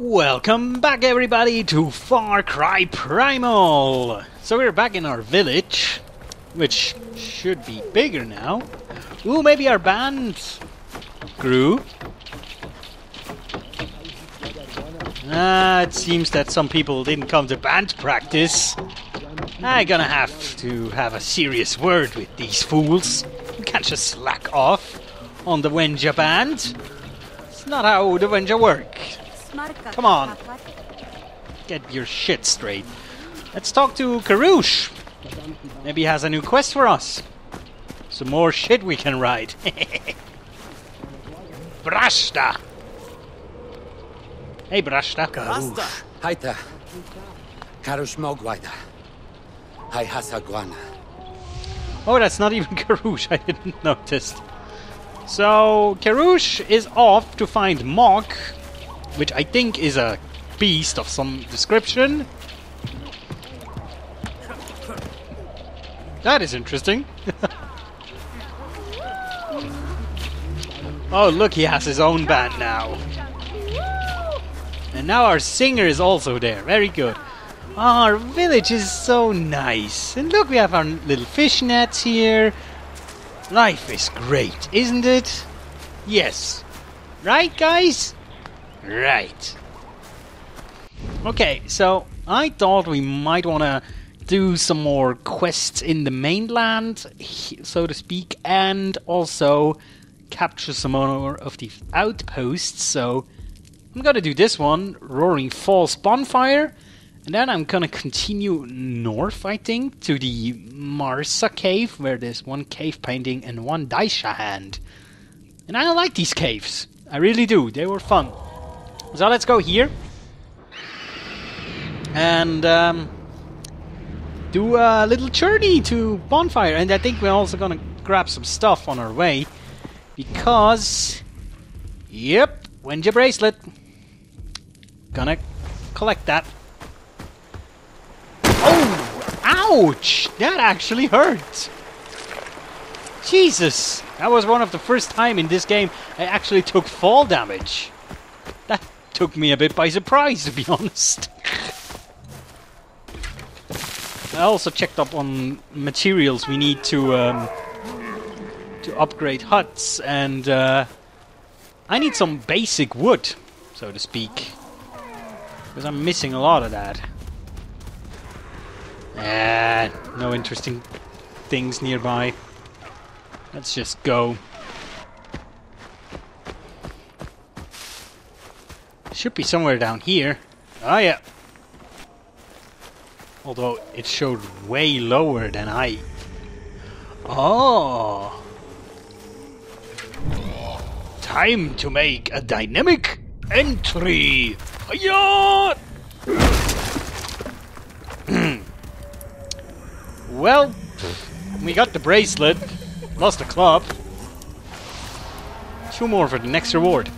Welcome back everybody to Far Cry Primal! So we're back in our village, which should be bigger now. Ooh, maybe our band grew. It seems that some people didn't come to band practice. I'm gonna have to have a serious word with these fools. You can't just slack off on the Wenja band. It's not how the Wenja work. Come on. Get your shit straight. Let's talk to Karush. Maybe he has a new quest for us. Some more shit we can ride. Brashta. Hey Brashta. Karush. Haita. Karush Mogwaida. Hai Hasagwana. Oh, that's not even Karush. I didn't notice. So, Karush is off to find Mok, which I think is a beast of some description. That is interesting. Oh, look, he has his own band now. And now our singer is also there. Very good. Oh, our village is so nice. And look, we have our little fish nets here. Life is great, isn't it? Yes. Right, guys? Right. Okay, so I thought we might want to do some more quests in the mainland, so to speak, and also capture some more of the outposts. So I'm gonna do this one, Roaring Falls Bonfire, and then I'm gonna continue north, I think, to the Marsa cave, where there's one cave painting and one Daisha hand. And I like these caves. I really do. They were fun. So let's go here and do a little journey to Bonfire. And I think we're also gonna grab some stuff on our way because, yep, Wenja bracelet. Gonna collect that. Oh, ouch! That actually hurt. Jesus, that was one of the first time in this game I actually took fall damage. That took me a bit by surprise, to be honest. I also checked up on materials we need to upgrade huts, and I need some basic wood, so to speak, because I'm missing a lot of that. No interesting things nearby. Let's just go. Should be somewhere down here. Oh yeah. Although it showed way lower than I... Oh! Time to make a dynamic entry! Hiya! Well, we got the bracelet. Lost the club. 2 more for the next reward.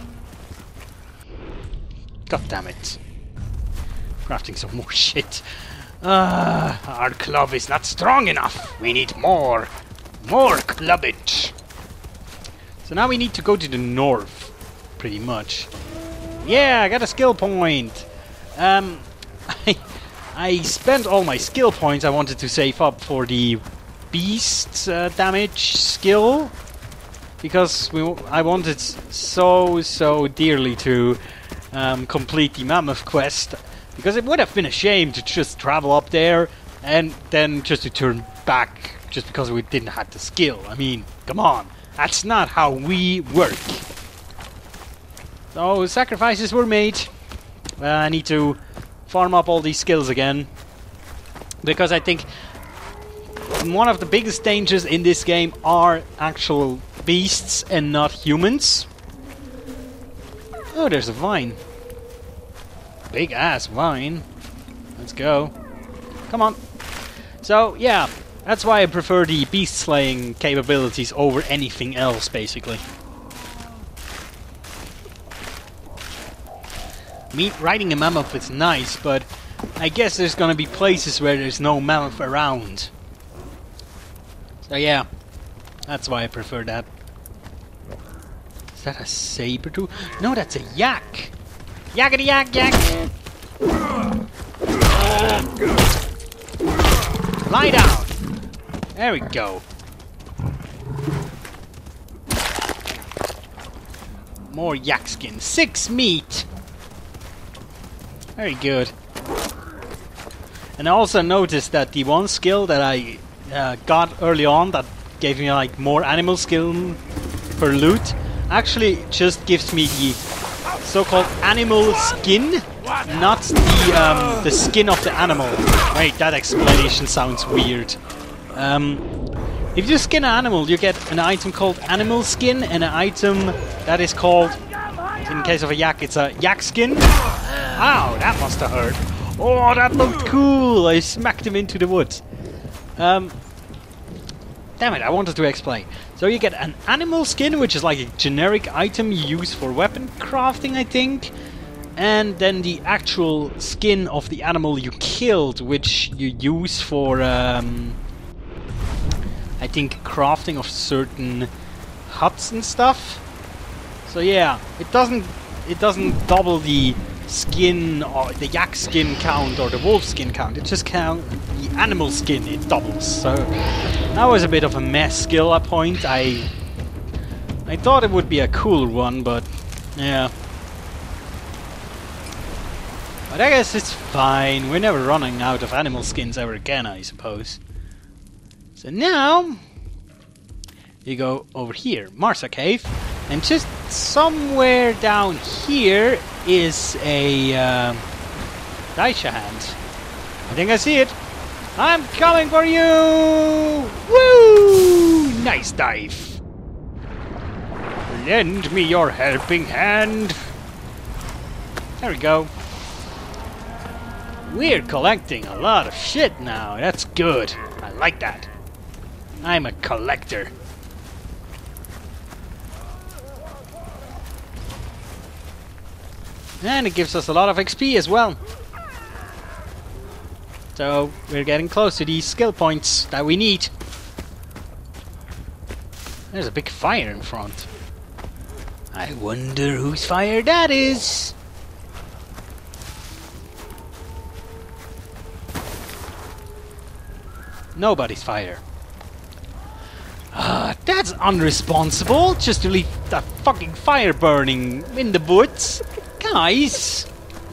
God damn it. Crafting some more shit. Our club is not strong enough. We need more. More clubbage. So now we need to go to the north. Pretty much. Yeah, I got a skill point. I spent all my skill points I wanted to save up for the beast damage skill. Because I wanted so dearly to complete the mammoth quest, because it would have been a shame to just travel up there and then just to turn back just because we didn't have the skill. I mean, come on, that's not how we work. So sacrifices were made. I need to farm up all these skills again, because I think one of the biggest dangers in this game are actual beasts and not humans. Oh, there's a vine. Big ass vine. Let's go. Come on. So, yeah, that's why I prefer the beast slaying capabilities over anything else, basically. Riding a mammoth is nice, but I guess there's gonna be places where there's no mammoth around. So, yeah, that's why I prefer that. Is that a saber tooth? No, that's a yak. Yakety yak yak! Lie down! There we go. More yak skin. 6 meat! Very good. And I also noticed that the one skill that I got early on that gave me like more animal skill for loot actually just gives me the so-called animal skin, not the skin of the animal. Wait, that explanation sounds weird. If you skin an animal, you get an item called animal skin and an item that is called, in case of a yak, it's a yak skin. Ow, that must have hurt. Oh, that looked cool! I smacked him into the woods. Damn it, I wanted to explain. So you get an animal skin, which is like a generic item you use for weapon crafting, I think. And then the actual skin of the animal you killed, which you use for, I think, crafting of certain huts and stuff. So yeah, it doesn't double the skin or the yak skin count or the wolf skin count. It just counts the animal skin. It doubles. So that was a bit of a mess skill at point. I thought it would be a cooler one, but yeah. But I guess it's fine. We're never running out of animal skins ever again, I suppose. So now you go over here, Marsa Cave, and just somewhere down here is a Daisha hand. I think I see it. I'm coming for you! Woo! Nice dive. Lend me your helping hand. There we go. We're collecting a lot of shit now. That's good. I like that. I'm a collector. And it gives us a lot of XP as well. So we're getting close to these skill points that we need. There's a big fire in front. I wonder whose fire that is. Nobody's fire. That's unresponsible. Just to leave that fucking fire burning in the woods. Guys!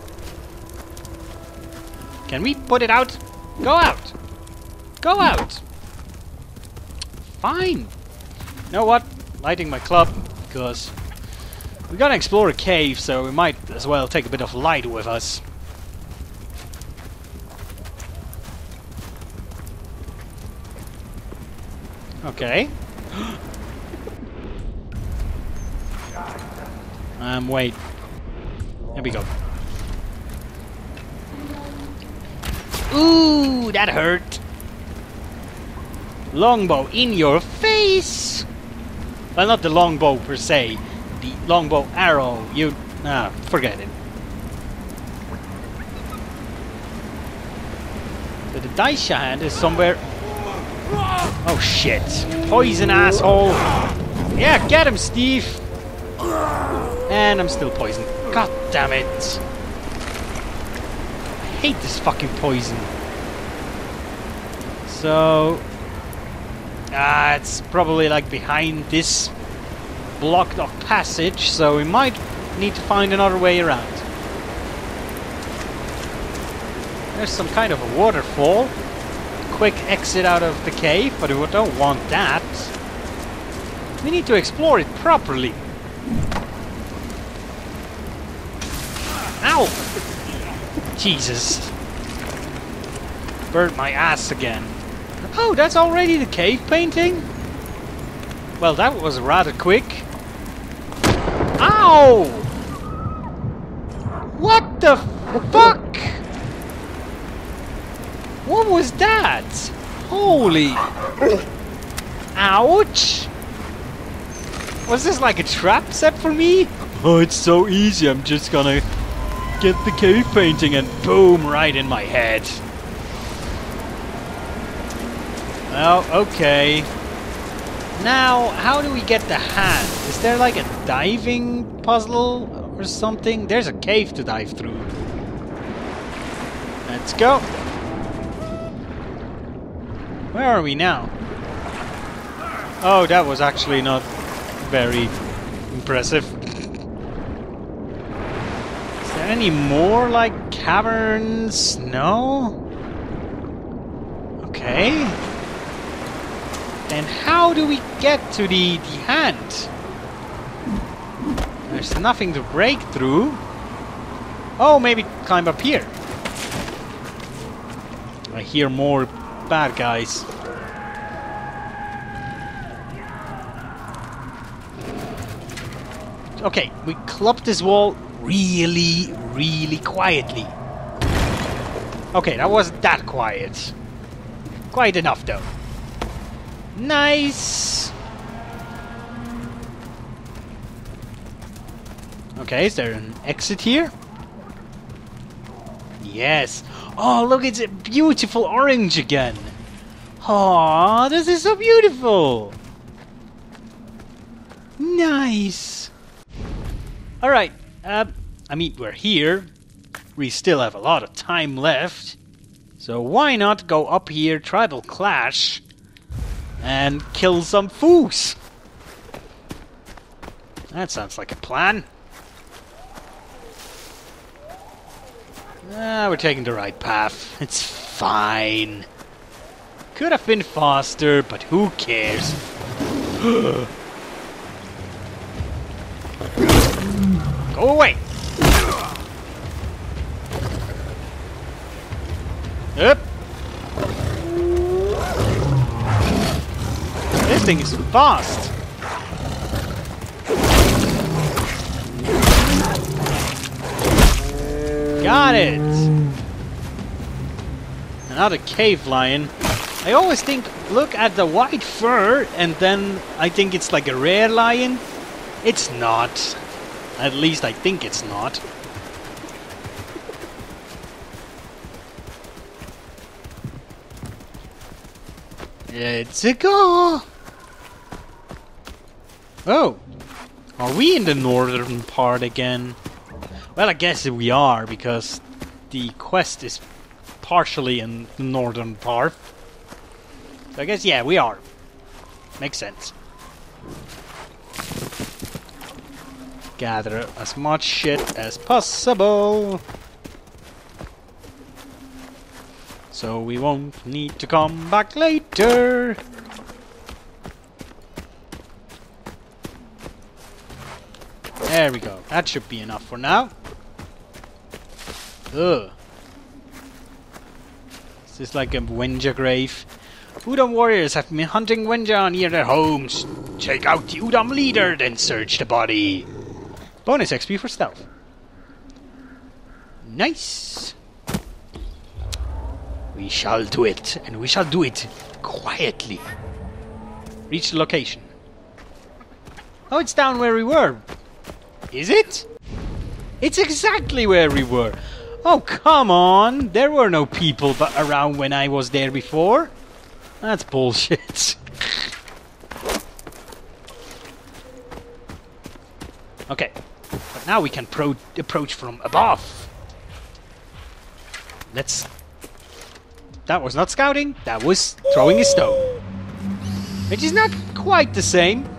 Can we put it out? Go out! Go out! Fine! You know what? Lighting my club, because we're gonna explore a cave, so we might as well take a bit of light with us. Okay. Wait. There we go. Ooh, that hurt. Longbow in your face. Well, not the longbow per se. The longbow arrow. You... forget it. So the Daisha hand is somewhere... Oh shit. Poison asshole. Yeah, get him, Steve. And I'm still poisoned. God damn it. I hate this fucking poison. So... it's probably like behind this blocked off passage, so we might need to find another way around. There's some kind of a waterfall. Quick exit out of the cave, but we don't want that. We need to explore it properly. Ow! Jesus. Burnt my ass again. Oh, that's already the cave painting? Well, that was rather quick. Ow! What the fuck? What was that? Holy... Ouch! Was this like a trap set for me? Oh, it's so easy. I'm just gonna get the cave painting and boom, right in my head. Oh, okay. Now, how do we get the hand? Is there like a diving puzzle? or something? There's a cave to dive through. Let's go. Where are we now? Oh, that was actually not very impressive. Is there any more, like, caverns? No? Okay. Then how do we get to the hand? There's nothing to break through. Oh, maybe climb up here. I hear more bad guys. Okay, we clubbed this wall really, really quietly. Okay, that wasn't that quiet. Quiet enough, though. Nice! Okay, is there an exit here? Yes. Oh, look, it's a beautiful orange again. Aww, this is so beautiful. Nice. Alright, I mean, we're here. We still have a lot of time left. So why not go up here, Tribal Clash, and kill some foos? That sounds like a plan. We're taking the right path. It's fine. Could have been faster, but who cares? Go away! Yep. This thing is fast. Got it! Another cave lion. I always think, look at the white fur, and then I think it's like a rare lion. It's not. At least I think it's not. Let's go! Oh! Are we in the northern part again? Well, I guess we are, because the quest is partially in the northern part. So I guess, yeah, we are. Makes sense. Gather as much shit as possible. So we won't need to come back later. There we go. That should be enough for now. Ugh. Is this like a Wenja grave? Udam warriors have been hunting Wenja near their homes. Take out the Udam leader, then search the body. Bonus XP for stealth. Nice. We shall do it, and we shall do it quietly. Reach the location. Oh, it's down where we were. Is it? It's exactly where we were. Oh, come on. There were no people around when I was there before. That's bullshit. Okay. But now we can approach from above. Let's... That was not scouting. That was throwing a stone. Which is not quite the same.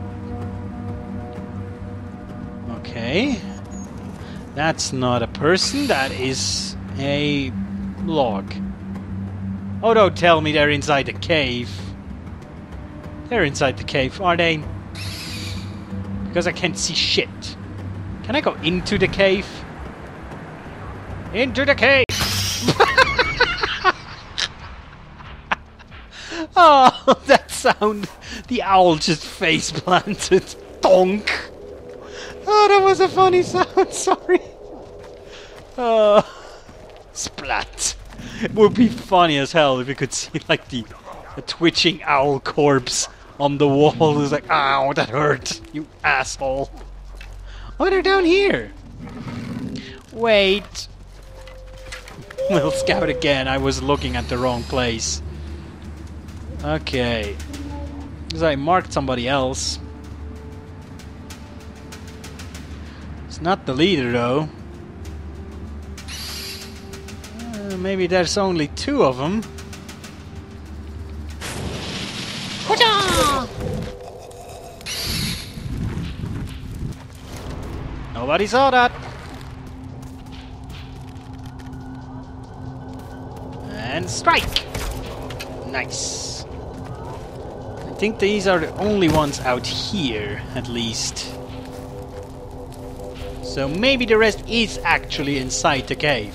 Okay. That's not a person. That is a log. Oh, don't tell me they're inside the cave. They're inside the cave, are they? Because I can't see shit. Can I go into the cave? Into the cave! Oh, that sound. The owl just face planted. Donk! Oh, that was a funny sound, sorry. Splat. It would be funny as hell if you could see like the twitching owl corpse on the wall. It's like, ow, that hurt, you asshole. Oh, they're down here. Wait. We'll scout again. I was looking at the wrong place. Okay. Because I marked somebody else. There's It's not the leader, though. Maybe there's only 2 of them. Nobody saw that. And strike! Nice. I think these are the only ones out here, at least. So maybe the rest is actually inside the cave.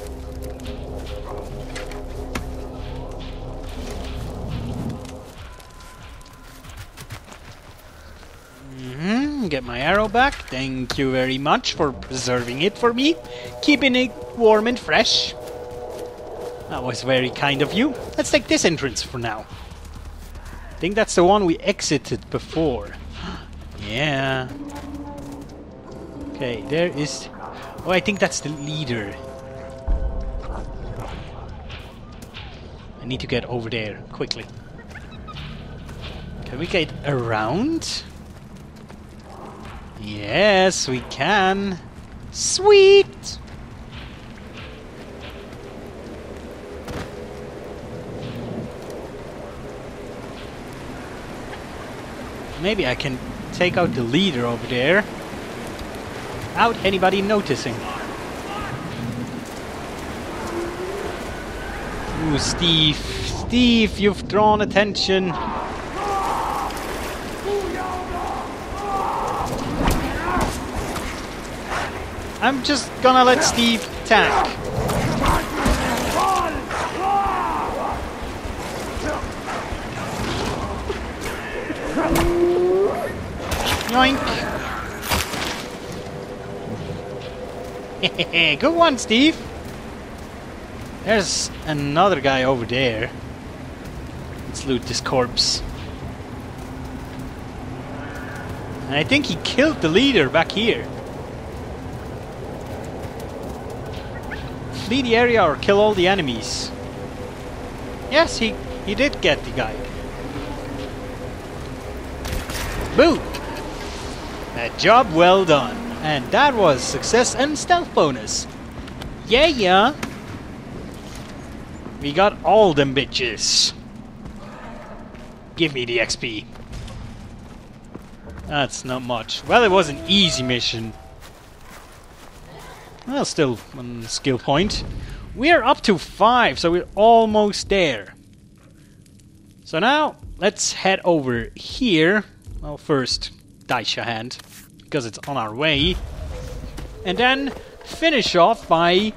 Get my arrow back. Thank you very much for preserving it for me. Keeping it warm and fresh. That was very kind of you. Let's take this entrance for now. I think that's the one we exited before. Yeah. Okay, there is... Oh, I think that's the leader. I need to get over there quickly. Can we get around? Yes, we can. Sweet! Maybe I can take out the leader over there without anybody noticing. Ooh, Steve. Steve, you've drawn attention. I'm just gonna let Steve tank. Yoink! Good one, Steve! There's another guy over there. Let's loot this corpse. And I think he killed the leader back here. Flee the area or kill all the enemies. Yes, he did get the guy. Boom! A job well done. And that was success and stealth bonus. Yeah. We got all them bitches. Give me the XP. That's not much. Well, it was an easy mission. Well, still one skill point. We're up to 5, so we're almost there. So now, let's head over here. Well, first, Daisha Hand, because it's on our way. And then finish off by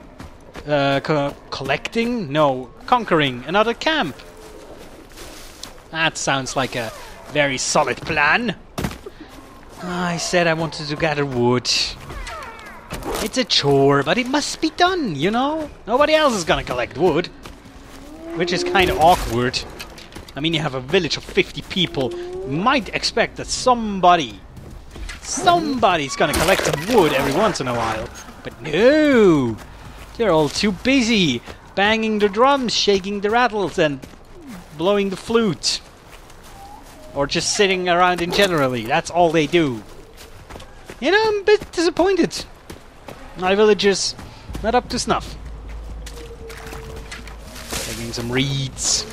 conquering another camp. That sounds like a very solid plan. I said I wanted to gather wood. It's a chore, but it must be done, you know? Nobody else is gonna collect wood. Which is kind of awkward. I mean, you have a village of 50 people. You might expect that somebody's gonna collect some wood every once in a while. But no! They're all too busy banging the drums, shaking the rattles, and blowing the flute. Or just sitting around in generally. That's all they do. You know, I'm a bit disappointed. My villagers not up to snuff. Taking some reeds.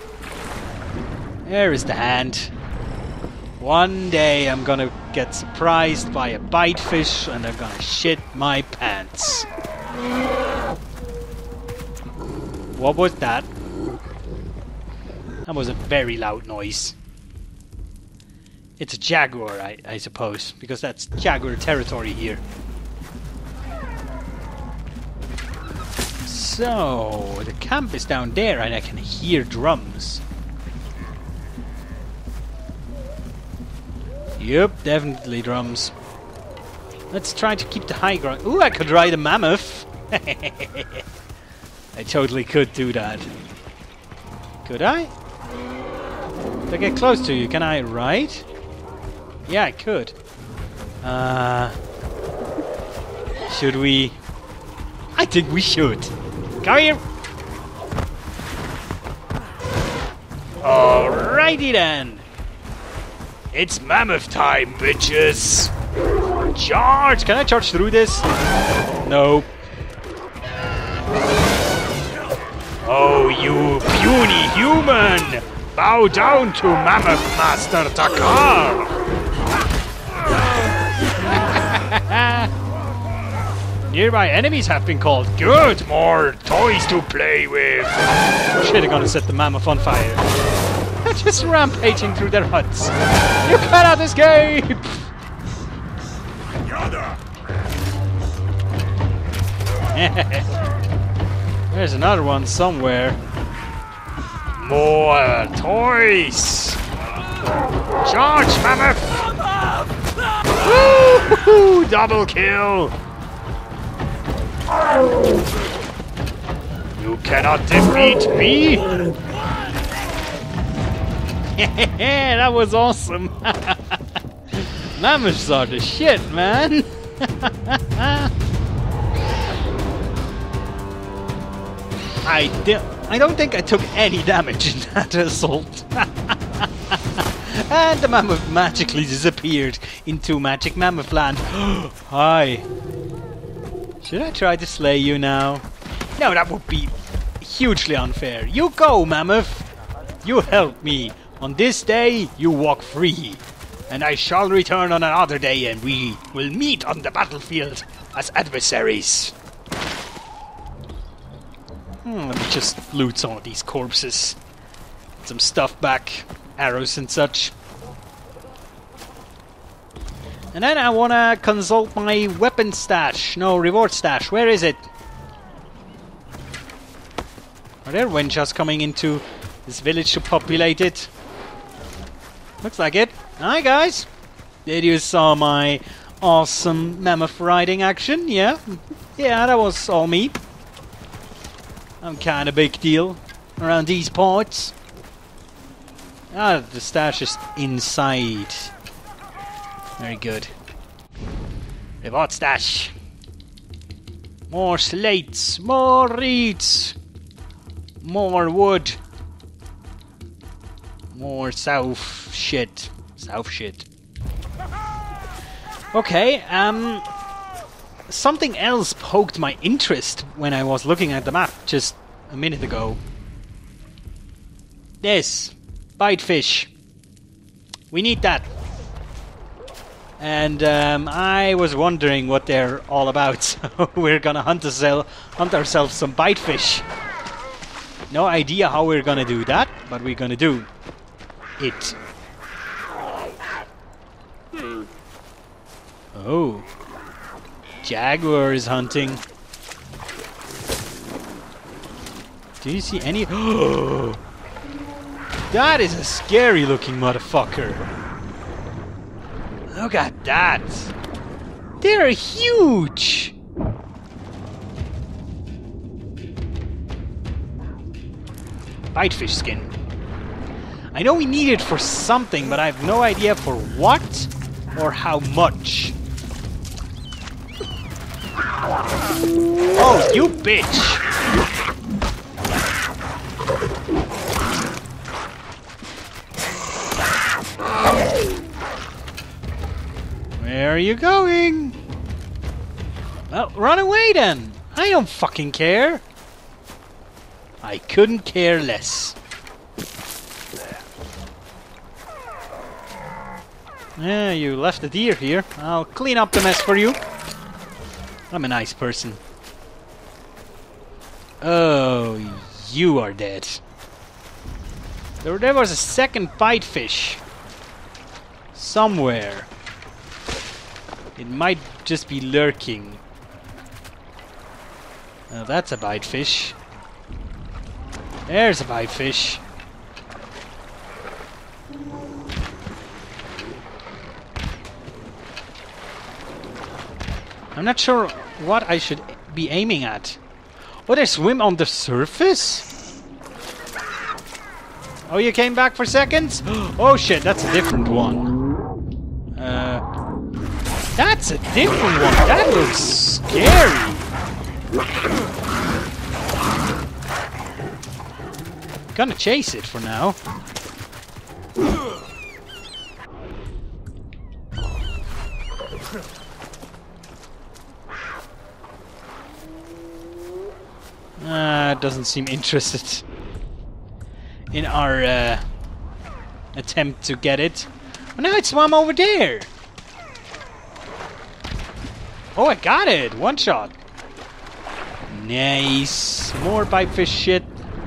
There is the hand. One day I'm gonna get surprised by a bite fish and I'm gonna shit my pants. What was that? That was a very loud noise. It's a jaguar, I suppose, because that's jaguar territory here. So, the camp is down there and I can hear drums. Yep, definitely drums. Let's try to keep the high ground. Ooh, I could ride a mammoth! I totally could do that. Could I? If I get close to you, can I ride? Yeah, I could. Should we? I think we should. Come here! Alrighty then! It's mammoth time, bitches! Charge! Can I charge through this? No. Oh, you puny human! Bow down to Mammoth Master Takar! Nearby enemies have been called. Good! More toys to play with! Shit, I'm gonna set the mammoth on fire. Just rampaging through their huts. You cannot escape! There's another one somewhere. More toys! Charge, mammoth! Woo! Double kill! You cannot defeat me! That was awesome! Mammoths are the shit, man! I don't think I took any damage in that assault. And the mammoth magically disappeared into Magic Mammoth Land. Hi. Should I try to slay you now? No, that would be hugely unfair. You go, mammoth. You help me. On this day, you walk free. And I shall return on another day and we will meet on the battlefield as adversaries. Let me just loot some of these corpses. Get some stuff back. Arrows and such. And then I wanna consult my weapon stash. No, reward stash. Where is it? Are there wenchas coming into this village to populate it? Looks like it. Hi guys! Did you saw my awesome mammoth riding action? Yeah? Yeah, that was all me. I'm kinda big deal around these parts. Ah, the stash is inside. Very good. Reward stash. More slates, more reeds, more wood, more south shit. South shit. Okay, something else poked my interest when I was looking at the map just a minute ago. This. Bite fish. We need that. And I was wondering what they're all about, so we're gonna hunt ourselves some bite fish. No idea how we're gonna do that, but we're gonna do it. Oh. Jaguar is hunting. Do you see any? Oh! That is a scary looking motherfucker. Look at that. They're huge. Bitefish skin. I know we need it for something, but I have no idea for what or how much. Oh, you bitch! Where are you going? Well, run away then! I don't fucking care! I couldn't care less. Yeah, you left the deer here. I'll clean up the mess for you. I'm a nice person. Oh, you are dead. There was a second bite fish. Somewhere. It might just be lurking. Oh, that's a bite fish. There's a bite fish. I'm not sure what I should be aiming at. Oh, they swim on the surface? Oh, you came back for seconds? Oh shit, that's a different one. That's a different one. That looks scary. Gonna chase it for now. Doesn't seem interested in our attempt to get it. Oh, now it swam over there. Oh, I got it! One shot. Nice. More pipefish shit.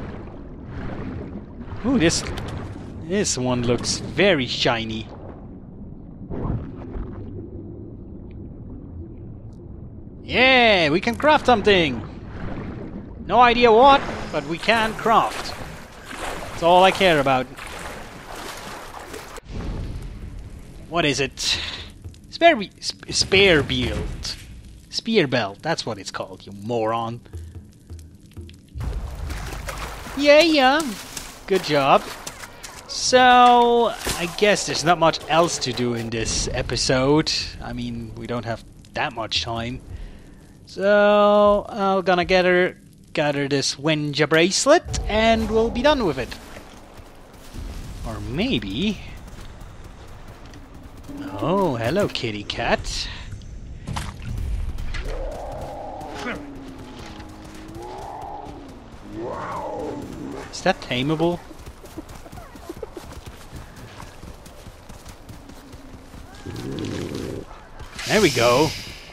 Ooh, this one looks very shiny. Yeah, we can craft something. No idea what, but we can craft. That's all I care about. What is it? Spear belt. Spear belt, that's what it's called, you moron. Yeah. Good job. So, I guess there's not much else to do in this episode. I mean, we don't have that much time. So, I'm gonna gather this Wenja bracelet and we'll be done with it. Or maybe... Oh, hello, kitty cat. Is that tameable? There we go.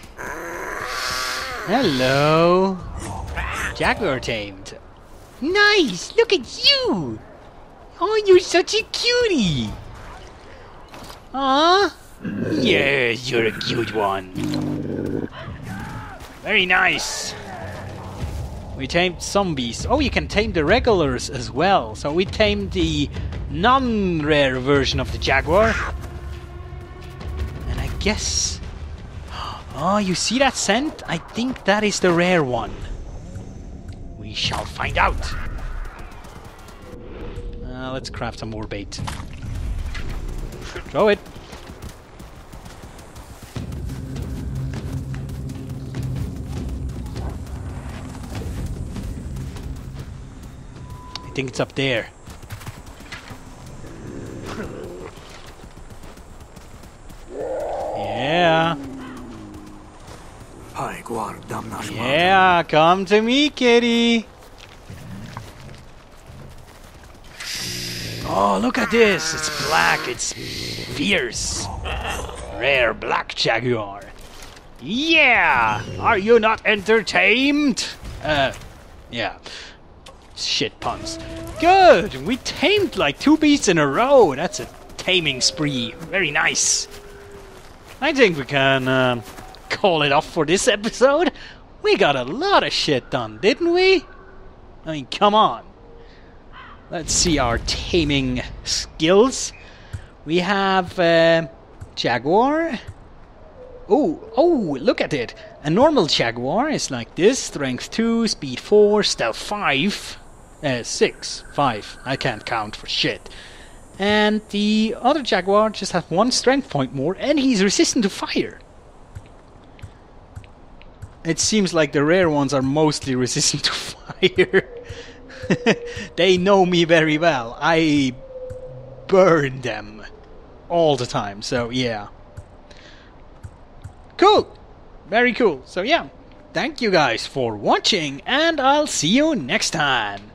Hello. Jaguar tamed. Nice! Look at you! Oh, you're such a cutie! Huh? Yes, you're a cute one. Very nice. We tamed zombies. Oh, you can tame the regulars as well. So we tamed the non-rare version of the Jaguar. And I guess... Oh, you see that scent? I think that is the rare one. We shall find out. Let's craft some more bait. Throw it. I think it's up there. Yeah. Yeah, come to me, kitty. Oh, look at this. It's black. It's fierce. Rare black jaguar. Yeah. Are you not entertained? Yeah. Shit puns. Good. We tamed like 2 beasts in a row. That's a taming spree. Very nice. I think we can call it off for this episode. We got a lot of shit done, didn't we? I mean, come on. Let's see our taming skills. We have Jaguar. Oh, look at it. A normal Jaguar is like this. Strength 2, Speed 4, Stealth 5. 6, 5. I can't count for shit. And the other Jaguar just has 1 strength point more and he's resistant to fire. It seems like the rare ones are mostly resistant to fire. They know me very well. I burn them all the time, so yeah. Cool! Very cool. So yeah, thank you guys for watching and I'll see you next time.